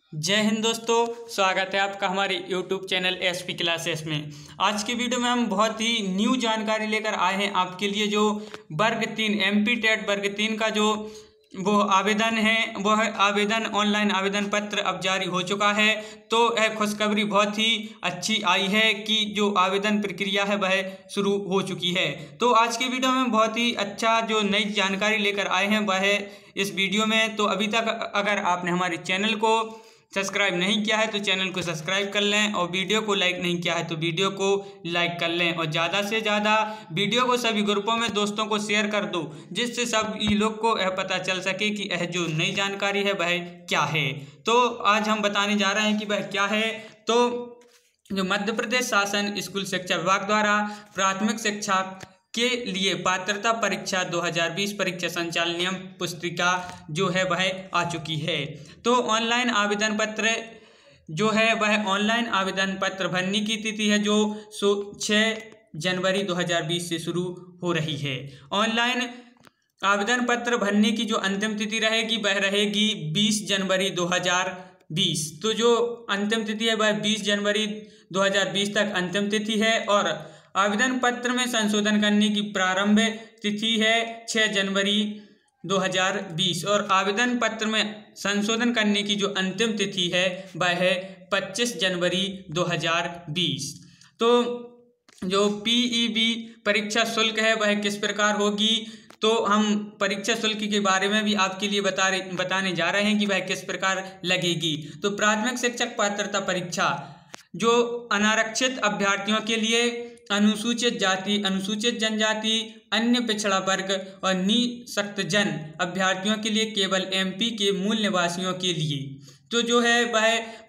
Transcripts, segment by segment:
जय हिंद दोस्तों, स्वागत है आपका हमारे YouTube चैनल एसपी क्लासेस में। आज की वीडियो में हम बहुत ही न्यू जानकारी लेकर आए हैं आपके लिए। जो वर्ग 3 MP टेट वर्ग 3 का जो वो आवेदन है, वो है आवेदन ऑनलाइन आवेदन पत्र अब जारी हो चुका है। तो यह खुशखबरी बहुत ही अच्छी आई है कि जो आवेदन प्रक्रिया है वह शुरू हो चुकी है। तो आज की वीडियो में बहुत ही अच्छा जो नई जानकारी लेकर आए हैं वह है इस वीडियो में। तो अभी तक अगर आपने हमारे चैनल को सब्सक्राइब नहीं किया है तो चैनल को सब्सक्राइब कर लें, और वीडियो को लाइक नहीं किया है तो वीडियो को लाइक कर लें, और ज़्यादा से ज़्यादा वीडियो को सभी ग्रुपों में दोस्तों को शेयर कर दो, जिससे सभी लोग को यह पता चल सके कि यह जो नई जानकारी है वह क्या है। तो आज हम बताने जा रहे हैं कि वह क्या है। तो जो मध्य प्रदेश शासन स्कूल शिक्षा विभाग द्वारा प्राथमिक शिक्षा के लिए पात्रता परीक्षा 2020 परीक्षा संचालन नियम पुस्तिका जो है वह आ चुकी है। तो ऑनलाइन आवेदन पत्र जो है वह ऑनलाइन आवेदन पत्र भरने की तिथि है जो 6 जनवरी 2020 से शुरू हो रही है। ऑनलाइन आवेदन पत्र भरने की जो अंतिम तिथि रहेगी वह रहेगी 20 जनवरी 2020। तो जो अंतिम तिथि है वह 20 जनवरी 2020 तक अंतिम तिथि है, और आवेदन पत्र में संशोधन करने की प्रारंभ तिथि है 6 जनवरी 2020, और आवेदन पत्र में संशोधन करने की जो अंतिम तिथि है वह है 25 जनवरी 2020। तो जो PEB परीक्षा शुल्क है वह किस प्रकार होगी, तो हम परीक्षा शुल्क के बारे में भी आपके लिए बताने जा रहे हैं कि वह किस प्रकार लगेगी। तो प्राथमिक शिक्षक पात्रता परीक्षा जो अनारक्षित अभ्यर्थियों के लिए, अनुसूचित जाति, अनुसूचित जनजाति, अन्य पिछड़ा वर्ग और निःशक्तजन अभ्यर्थियों के लिए केवल MP के मूल निवासियों के लिए तो जो है वह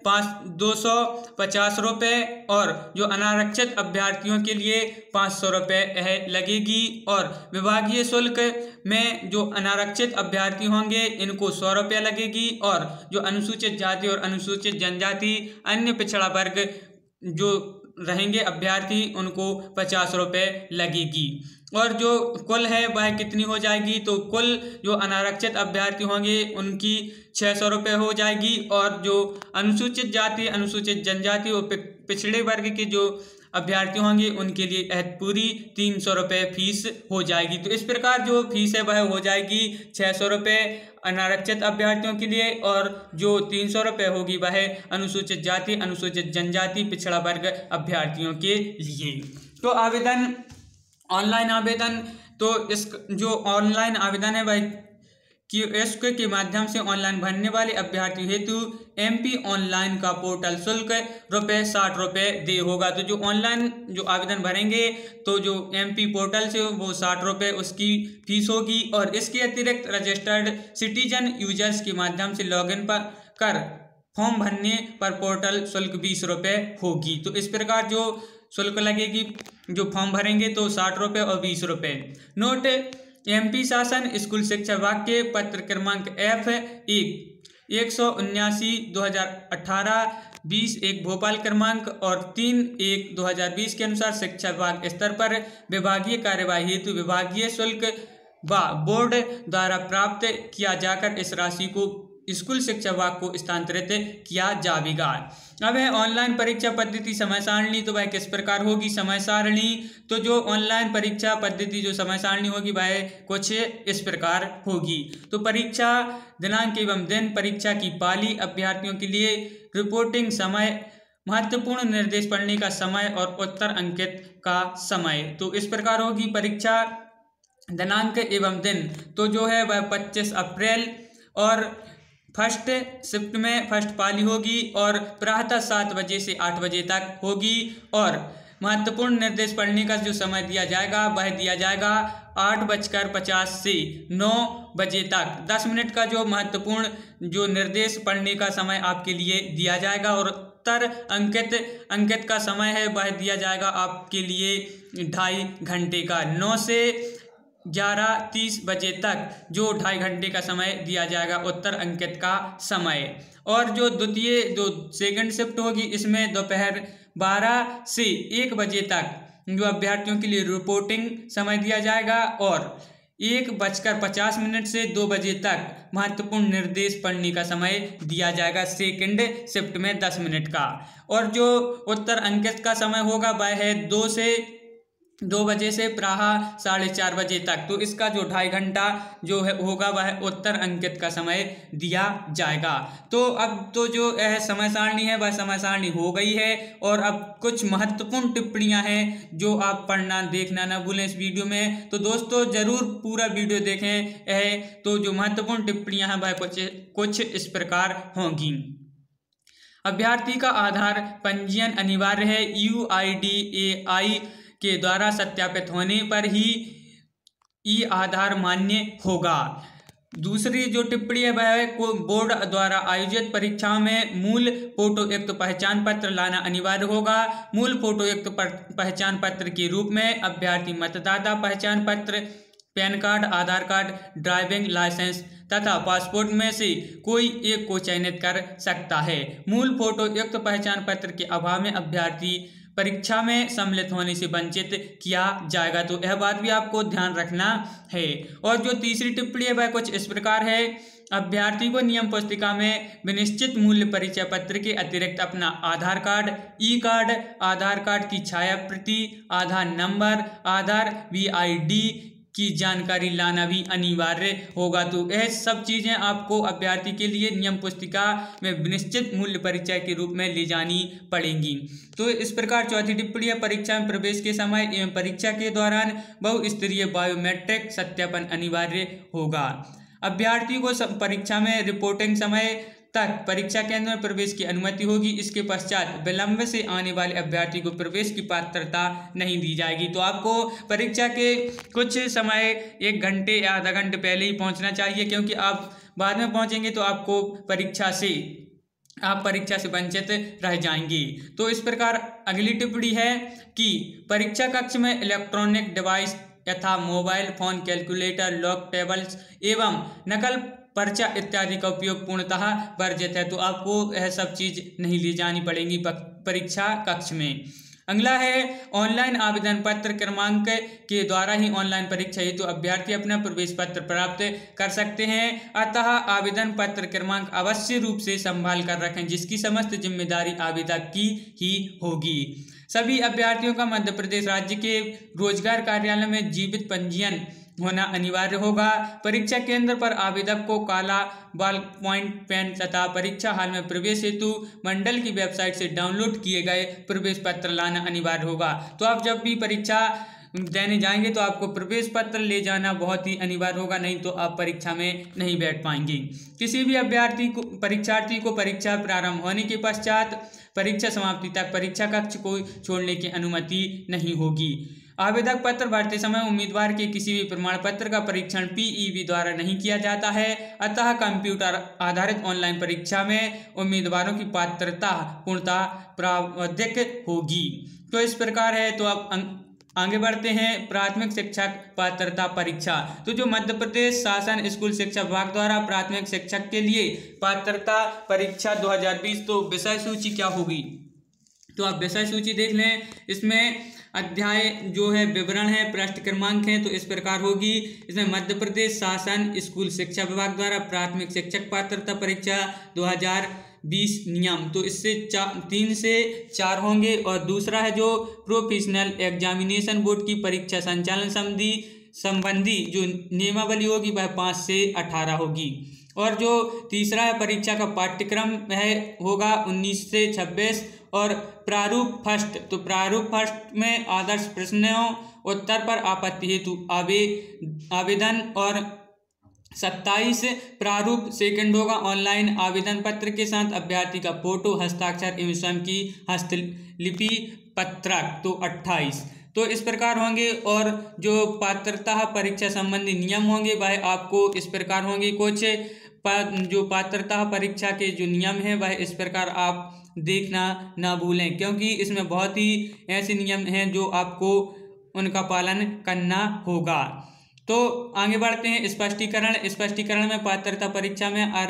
250 रुपये, और जो अनारक्षित अभ्यर्थियों के लिए 500 रुपये लगेगी। और विभागीय शुल्क में जो अनारक्षित अभ्यर्थी होंगे इनको 100 रुपये लगेगी, और जो अनुसूचित जाति और अनुसूचित जनजाति, अन्य पिछड़ा वर्ग जो रहेंगे अभ्यर्थी उनको 50 रुपये लगेगी। और जो कुल है वह कितनी हो जाएगी, तो कुल जो अनारक्षित अभ्यर्थी होंगे उनकी 600 रुपये हो जाएगी, और जो अनुसूचित जाति, अनुसूचित जनजाति और पिछड़े वर्ग के जो अभ्यर्थी होंगे उनके लिए पूरी 300 रुपये फीस हो जाएगी। तो इस प्रकार जो फीस है वह हो जाएगी 600 रुपये अनारक्षित अभ्यर्थियों के लिए, और जो 300 रुपये होगी वह अनुसूचित जाति, अनुसूचित जनजाति, पिछड़ा वर्ग अभ्यर्थियों के लिए। तो आवेदन ऑनलाइन आवेदन, तो इस जो ऑनलाइन आवेदन है वह कियोस्क के माध्यम से ऑनलाइन भरने वाले अभ्यर्थी हेतु MP ऑनलाइन का पोर्टल शुल्क ₹60 दे होगा। तो जो ऑनलाइन जो आवेदन भरेंगे तो जो MP पोर्टल से वो 60 रुपये उसकी फीस होगी, और इसके अतिरिक्त रजिस्टर्ड सिटीजन यूजर्स के माध्यम से लॉगिन कर फॉर्म भरने पर पोर्टल शुल्क 20 रुपये होगी। तो इस प्रकार जो शुल्क लगेगी, जो फॉर्म भरेंगे तो 60 रुपये और 20 रुपये। नोट, MP शासन स्कूल शिक्षा विभाग के पत्र क्रमांक F1/179/2018 20/1 भोपाल क्रमांक और 3/1/2020 के अनुसार शिक्षा विभाग स्तर पर विभागीय कार्यवाही हेतु विभागीय शुल्क व बोर्ड द्वारा प्राप्त किया जाकर इस राशि को स्कूल शिक्षा विभाग को स्थानांतरित किया जाएगा। अब है ऑनलाइन परीक्षा पद्धति समय सारणी, तो वह किस प्रकार होगी समय सारणी। तो जो ऑनलाइन परीक्षा पद्धति जो समय सारणी होगी वह कुछ इस प्रकार होगी। तो परीक्षा दिनांक एवं दिन, परीक्षा की पाली, अभ्यर्थियों के लिए रिपोर्टिंग समय, महत्वपूर्ण निर्देश पढ़ने का समय और उत्तर अंकित का समय। तो इस प्रकार होगी परीक्षा दिनांक एवं दिन। तो जो है वह 25 अप्रैल, और फर्स्ट शिफ्ट में फर्स्ट पाली होगी, और प्रातः 7 बजे से 8 बजे तक होगी, और महत्वपूर्ण निर्देश पढ़ने का जो समय दिया जाएगा वह दिया जाएगा 8:50 से 9 बजे तक। 10 मिनट का जो महत्वपूर्ण जो निर्देश पढ़ने का समय आपके लिए दिया जाएगा, और उत्तर अंकित का समय है वह दिया जाएगा आपके लिए 2.5 घंटे का। 9 से 11:30 बजे तक जो 2.5 घंटे का समय दिया जाएगा उत्तर अंकित का समय। और जो द्वितीय जो सेकंड शिफ्ट होगी इसमें दोपहर 12 से 1 बजे तक जो अभ्यर्थियों के लिए रिपोर्टिंग समय दिया जाएगा, और 1:50 से 2 बजे तक महत्वपूर्ण निर्देश पढ़ने का समय दिया जाएगा। सेकंड शिफ्ट में 10 मिनट का। और जो उत्तर अंकित का समय होगा वह है 2 बजे से प्रातः 4:30 बजे तक। तो इसका जो 2.5 घंटा जो है होगा वह उत्तर अंकित का समय दिया जाएगा। तो अब तो जो यह समय सारणी है वह समय सारणी हो गई है। और अब कुछ महत्वपूर्ण टिप्पणियां हैं जो आप पढ़ना देखना ना भूलें इस वीडियो में। तो दोस्तों जरूर पूरा वीडियो देखें। तो जो महत्वपूर्ण टिप्पणियां हैं वह कुछ इस प्रकार होंगी। अभ्यर्थी का आधार पंजीयन अनिवार्य है। UIDAI के द्वारा सत्यापित होने पर ही ई-आधार मान्य होगा। दूसरी जो टिप्पणी है वह है बोर्ड द्वारा आयोजित परीक्षाओं में मूल फोटोयुक्त पहचान पत्र लाना अनिवार्य होगा। मूल फोटोयुक्त पहचान पत्र के रूप में अभ्यर्थी मतदाता पहचान पत्र, PAN card, Aadhaar card, driving licence तथा पासपोर्ट में से कोई एक को चयनित कर सकता है। मूल फोटोयुक्त पहचान पत्र के अभाव में अभ्यर्थी परीक्षा में सम्मिलित होने से वंचित किया जाएगा। तो यह बात भी आपको ध्यान रखना है। और जो तीसरी टिप्पणी है वह कुछ इस प्रकार है। अभ्यर्थी को नियम पुस्तिका में विनिश्चित मूल्य परिचय पत्र के अतिरिक्त अपना Aadhaar card, e card, Aadhaar card की छाया प्रति, आधार नंबर, आधार VID की जानकारी लाना भी अनिवार्य होगा। तो यह सब चीज़ें आपको अभ्यर्थी के लिए नियम पुस्तिका में विनिश्चित मूल्य परिचय के रूप में ले जानी पड़ेंगी। तो इस प्रकार चौथी टिप्पणी है परीक्षा में प्रवेश के समय एवं परीक्षा के दौरान बहुस्तरीय बायोमेट्रिक सत्यापन अनिवार्य होगा। अभ्यर्थी को परीक्षा में रिपोर्टिंग समय तक परीक्षा केंद्र में प्रवेश की अनुमति होगी। इसके पश्चात विलंब से आने वाले अभ्यर्थी को प्रवेश की पात्रता नहीं दी जाएगी। तो आपको परीक्षा के कुछ समय 1 घंटे या आधा घंटे पहले ही पहुंचना चाहिए, क्योंकि आप बाद में पहुंचेंगे तो आपको परीक्षा से वंचित रह जाएंगे। तो इस प्रकार अगली टिप्पणी है कि परीक्षा कक्ष में इलेक्ट्रॉनिक डिवाइस यथा mobile phone, calculator, log tables एवं नकल पर्चा इत्यादि का उपयोग पूर्णतः वर्जित है। तो आपको यह सब चीज नहीं ले जानी पड़ेंगी परीक्षा कक्ष में। अगला है ऑनलाइन आवेदन पत्र क्रमांक के द्वारा ही ऑनलाइन परीक्षा हेतु अभ्यर्थी अपना प्रवेश पत्र प्राप्त कर सकते हैं। अतः आवेदन पत्र क्रमांक अवश्य रूप से संभाल कर रखें, जिसकी समस्त जिम्मेदारी आवेदक की ही होगी। सभी अभ्यर्थियों का मध्य प्रदेश राज्य के रोजगार कार्यालय में जीवित पंजीयन होना अनिवार्य होगा। परीक्षा केंद्र पर आवेदक को काला बॉल पॉइंट पेन तथा परीक्षा हॉल में प्रवेश हेतु मंडल की वेबसाइट से डाउनलोड किए गए प्रवेश पत्र लाना अनिवार्य होगा। तो आप जब भी परीक्षा देने जाएंगे तो आपको प्रवेश पत्र ले जाना बहुत ही अनिवार्य होगा, नहीं तो आप परीक्षा में नहीं बैठ पाएंगे। किसी भी परीक्षार्थी को परीक्षा प्रारंभ होने के पश्चात परीक्षा समाप्ति तक परीक्षा कक्ष को छोड़ने की अनुमति नहीं होगी। आवेदक पत्र भरते समय उम्मीदवार के किसी भी प्रमाण पत्र का परीक्षण PEB द्वारा नहीं किया जाता है। अतः कंप्यूटर आधारित ऑनलाइन परीक्षा में उम्मीदवारों की पात्रता पूर्णतः प्रावधिक होगी। तो इस प्रकार है। तो अब आगे बढ़ते हैं प्राथमिक शिक्षक पात्रता परीक्षा। तो जो मध्य प्रदेश शासन स्कूल शिक्षा विभाग द्वारा प्राथमिक शिक्षक के लिए पात्रता परीक्षा 2020, तो विषय सूची क्या होगी, तो आप विषय सूची देख लें। इसमें अध्याय जो है विवरण है, पृष्ठ क्रमांक है, तो इस प्रकार होगी। इसमें मध्य प्रदेश शासन स्कूल शिक्षा विभाग द्वारा प्राथमिक शिक्षक पात्रता परीक्षा 2020 नियम, तो इससे 3 से 4 होंगे। और दूसरा है जो प्रोफेशनल एग्जामिनेशन बोर्ड की परीक्षा संचालन संबंधी जो नियमावली होगी वह 5 से 18 होगी। और जो तीसरा है परीक्षा का पाठ्यक्रम होगा 19 से 26। और प्रारूप फर्स्ट, तो प्रारूप फर्स्ट में आदर्श प्रश्नों उत्तर पर आपत्ति हेतु आवेदन। और 27 प्रारूप सेकंड होगा ऑनलाइन आवेदन पत्र के साथ अभ्यर्थी का फोटो, हस्ताक्षर एवं स्वयं की हस्तलिपि पत्रक, तो 28। तो इस प्रकार होंगे। और जो पात्रता परीक्षा संबंधी नियम होंगे वह आपको इस प्रकार होंगे। कुछ जो पात्रता परीक्षा के जो नियम हैं वह इस प्रकार आप देखना ना भूलें, क्योंकि इसमें बहुत ही ऐसे नियम हैं जो आपको उनका पालन करना होगा। तो आगे बढ़ते हैं स्पष्टीकरण में पात्रता परीक्षा में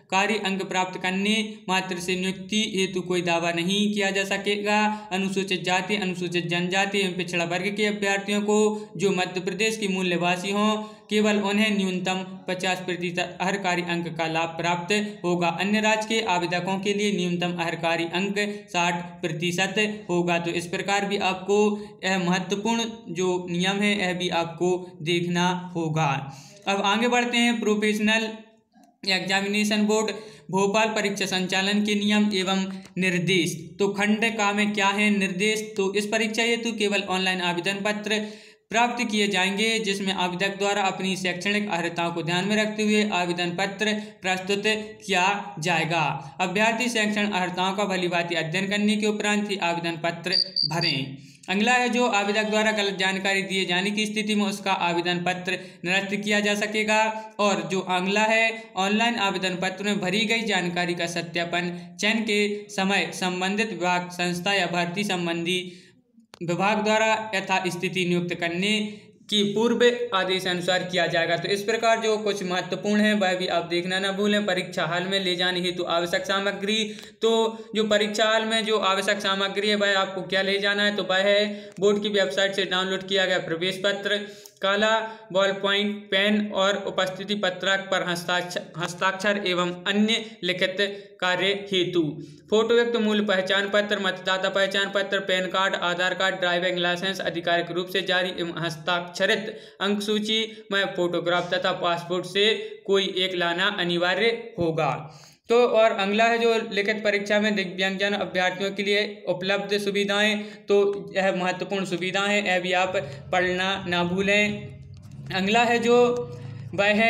कार्य अंक प्राप्त करने मात्र से नियुक्ति हेतु कोई दावा नहीं किया जा सकेगा। अनुसूचित जाति, अनुसूचित जनजाति एवं पिछड़ा वर्ग के अभ्यर्थियों को जो मध्य प्रदेश के मूल निवासी हों केवल उन्हें न्यूनतम 50% अर्हकारी अंक का लाभ प्राप्त होगा। अन्य राज्य के आवेदकों के लिए न्यूनतम अर्हकारी अंक 60% होगा। तो इस प्रकार भी आपको यह महत्वपूर्ण जो नियम है यह भी आपको देखना होगा। अब आगे बढ़ते हैं। प्रोफेशनल एग्जामिनेशन बोर्ड भोपाल परीक्षा संचालन के नियम एवं निर्देश। तो खंड का में क्या है निर्देश? तो इस परीक्षा हेतु केवल ऑनलाइन आवेदन पत्र प्राप्त किए जाएंगे जिसमें आवेदक द्वारा अपनी शैक्षणिक अर्हताओं को ध्यान में रखते हुए आवेदन पत्र प्रस्तुत किया जाएगा। अभ्यर्थी शैक्षणिक अर्हताओं का भलीभांति अध्ययन करने के उपरांत ही आवेदन पत्र भरें। अगला है जो आवेदक द्वारा गलत जानकारी दिए जाने की स्थिति में उसका आवेदन पत्र निरस्त किया जा सकेगा। और जो अगला है ऑनलाइन आवेदन पत्र में भरी गई जानकारी का सत्यापन चयन के समय संबंधित विभाग, संस्था या भर्ती संबंधी विभाग द्वारा यथा स्थिति नियुक्त करने की पूर्व आदेश अनुसार किया जाएगा। तो इस प्रकार जो कुछ महत्वपूर्ण है वह भी आप देखना ना भूलें। परीक्षा हाल में ले जाने हेतु आवश्यक सामग्री। तो जो परीक्षा हाल में जो आवश्यक सामग्री है वह आपको क्या ले जाना है? तो वह है बोर्ड की वेबसाइट से डाउनलोड किया गया प्रवेश पत्र, काला बॉल पॉइंट पेन और उपस्थिति पत्रक पर हस्ताक्षर एवं अन्य लिखित कार्य हेतु फोटोयुक्त मूल पहचान पत्र, मतदाता पहचान पत्र, PAN card, Aadhaar card, driving licence आधिकारिक रूप से जारी एवं हस्ताक्षरित अंक सूची में फोटोग्राफ तथा पासपोर्ट से कोई एक लाना अनिवार्य होगा। तो और अगला है जो लिखित परीक्षा में दिव्यांगजन अभ्यर्थियों के लिए उपलब्ध सुविधाएं। तो यह महत्वपूर्ण सुविधाएं हैं, यह भी आप पढ़ना ना भूलें। अगला है जो वह है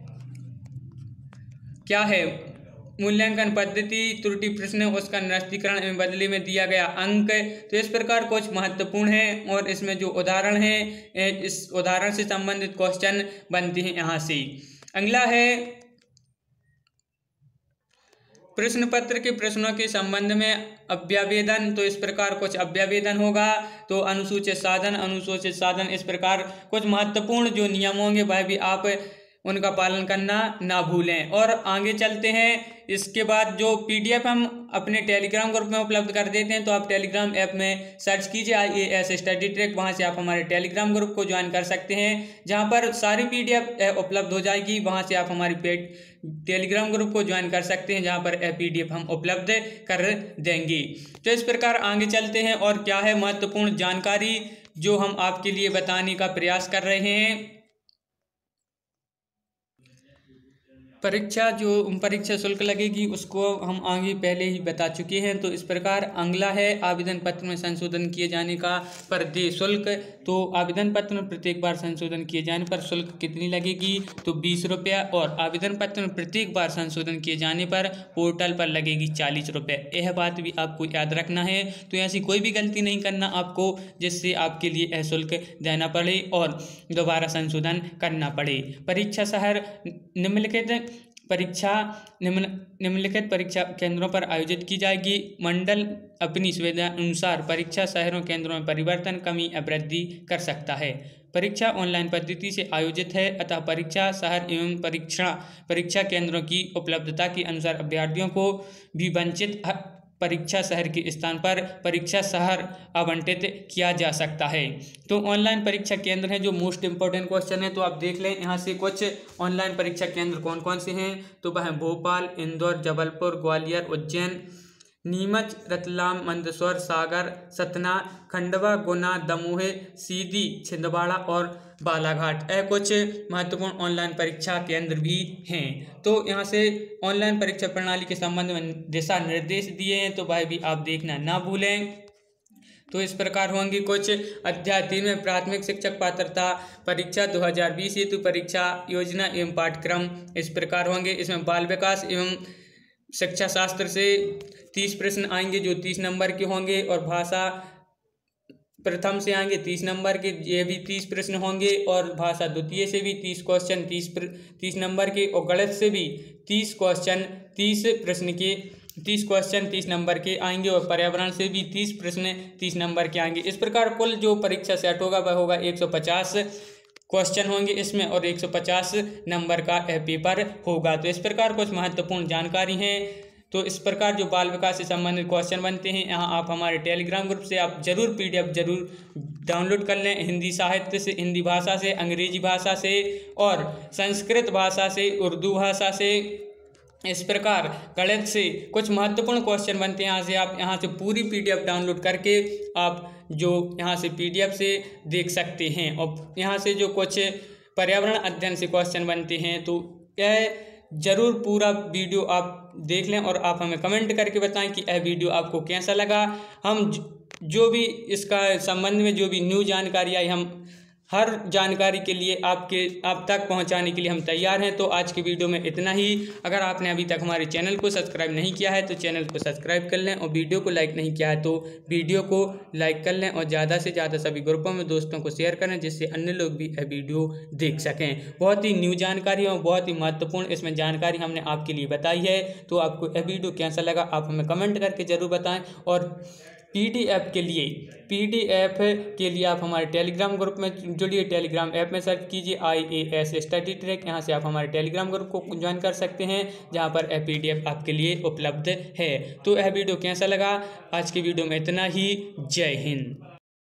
क्या है मूल्यांकन पद्धति, त्रुटि प्रश्न, उसका निरस्तीकरण एवं बदले में दिया गया अंक। तो इस प्रकार कुछ महत्वपूर्ण है और इसमें जो उदाहरण है इस उदाहरण से संबंधित क्वेश्चन बनते हैं यहाँ से। अगला है प्रश्न पत्र के प्रश्नों के संबंध में अभ्यावेदन। तो इस प्रकार कुछ अभ्यावेदन होगा। तो अनुसूचित साधन इस प्रकार कुछ महत्वपूर्ण जो नियम होंगे वह भी आप उनका पालन करना ना भूलें। और आगे चलते हैं। इसके बाद जो PDF हम अपने टेलीग्राम ग्रुप में उपलब्ध कर देते हैं। तो आप टेलीग्राम ऐप में सर्च कीजिए IAS स्टडी ट्रैक, वहाँ से आप हमारे टेलीग्राम ग्रुप को ज्वाइन कर सकते हैं जहाँ पर सारी PDF उपलब्ध हो जाएगी। वहाँ से आप हमारी टेलीग्राम ग्रुप को ज्वाइन कर सकते हैं जहाँ पर PDF हम उपलब्ध कर देंगे। तो इस प्रकार आगे चलते हैं और क्या है महत्वपूर्ण जानकारी जो हम आपके लिए बताने का प्रयास कर रहे हैं। परीक्षा शुल्क लगेगी उसको हम आगे पहले ही बता चुके हैं। तो इस प्रकार अगला है आवेदन पत्र में संशोधन किए जाने का प्रदेय शुल्क। तो आवेदन पत्र में प्रत्येक बार संशोधन किए जाने पर शुल्क कितनी लगेगी? तो 20 रुपये। और आवेदन पत्र में प्रत्येक बार संशोधन किए जाने पर पोर्टल पर लगेगी 40 रुपये। यह बात भी आपको याद रखना है। तो ऐसी कोई भी गलती नहीं करना आपको जिससे आपके लिए यह शुल्क देना पड़े और दोबारा संशोधन करना पड़े। परीक्षा शहर निम्नलिखित परीक्षा केंद्रों पर आयोजित की जाएगी। मंडल अपनी सुविधा अनुसार परीक्षा शहरों केंद्रों में परिवर्तन, कमी या वृद्धि कर सकता है। परीक्षा ऑनलाइन पद्धति से आयोजित है अतः परीक्षा शहर एवं परीक्षा केंद्रों की उपलब्धता के अनुसार अभ्यर्थियों को भी वंचित परीक्षा शहर के स्थान पर परीक्षा शहर आवंटित किया जा सकता है। तो ऑनलाइन परीक्षा केंद्र है जो मोस्ट इंपॉर्टेंट क्वेश्चन है। तो आप देख लें यहाँ से कुछ ऑनलाइन परीक्षा केंद्र कौन कौन से हैं। तो वह भोपाल, इंदौर, जबलपुर, ग्वालियर, उज्जैन, नीमच, रतलाम, मंदसौर, सागर, सतना, खंडवा, गुना, दमोह, सीधी, छिंदवाड़ा और बालाघाट। यह कुछ महत्वपूर्ण ऑनलाइन परीक्षा केंद्र भी हैं। तो यहाँ से ऑनलाइन परीक्षा प्रणाली के संबंध में दिशा निर्देश दिए हैं तो वह भी आप देखना ना भूलें। तो इस प्रकार होंगी कुछ अध्याय 3 में प्राथमिक शिक्षक पात्रता परीक्षा 2020 हेतु परीक्षा योजना एवं पाठ्यक्रम इस प्रकार होंगे। इसमें बाल विकास एवं शिक्षा शास्त्र से 30 प्रश्न आएंगे जो 30 नंबर के होंगे और भाषा प्रथम से आएंगे 30 नंबर के, ये भी 30 प्रश्न होंगे और भाषा द्वितीय से भी 30 क्वेश्चन 30 नंबर के और गणित से भी 30 क्वेश्चन 30 प्रश्न के 30 क्वेश्चन 30 नंबर के आएंगे और पर्यावरण से भी 30 प्रश्न 30 नंबर के आएंगे। इस प्रकार कुल जो परीक्षा सेट होगा वह होगा 150 क्वेश्चन होंगे इसमें और 150 नंबर का पेपर होगा। तो इस प्रकार कुछ महत्वपूर्ण जानकारी है। तो इस प्रकार जो बाल विकास से संबंधित क्वेश्चन बनते हैं, यहाँ आप हमारे टेलीग्राम ग्रुप से आप जरूर PDF जरूर डाउनलोड कर लें। हिंदी साहित्य से, हिंदी भाषा से, अंग्रेजी भाषा से और संस्कृत भाषा से, उर्दू भाषा से, इस प्रकार गणित से कुछ महत्वपूर्ण क्वेश्चन बनते हैं। यहाँ से पूरी PDF डाउनलोड करके आप जो यहाँ से PDF से देख सकते हैं। और यहाँ से जो कुछ पर्यावरण अध्ययन से क्वेश्चन बनते हैं, तो यह जरूर पूरा वीडियो आप देख लें और आप हमें कमेंट करके बताएं कि यह वीडियो आपको कैसा लगा। हम जो भी इसका संबंध में जो भी न्यू जानकारी आई, हम हर जानकारी के लिए आप तक पहुंचाने के लिए हम तैयार हैं। तो आज की वीडियो में इतना ही। अगर आपने अभी तक हमारे चैनल को सब्सक्राइब नहीं किया है तो चैनल को सब्सक्राइब कर लें, और वीडियो को लाइक नहीं किया है तो वीडियो को लाइक कर लें, और ज़्यादा से ज़्यादा सभी ग्रुपों में दोस्तों को शेयर करें, जिससे अन्य लोग भी यह वीडियो देख सकें। बहुत ही न्यू जानकारी और बहुत ही महत्वपूर्ण इसमें जानकारी हमने आपके लिए बताई है। तो आपको यह वीडियो कैसा लगा आप हमें कमेंट करके ज़रूर बताएँ। और PDF के लिए आप हमारे टेलीग्राम ग्रुप में जुड़िए। टेलीग्राम ऐप में सर्च कीजिए IAS स्टडी ट्रैक। यहाँ से आप हमारे टेलीग्राम ग्रुप को ज्वाइन कर सकते हैं, जहाँ पर PDF आपके लिए उपलब्ध है। तो यह वीडियो कैसा लगा? आज की वीडियो में इतना ही। जय हिंद।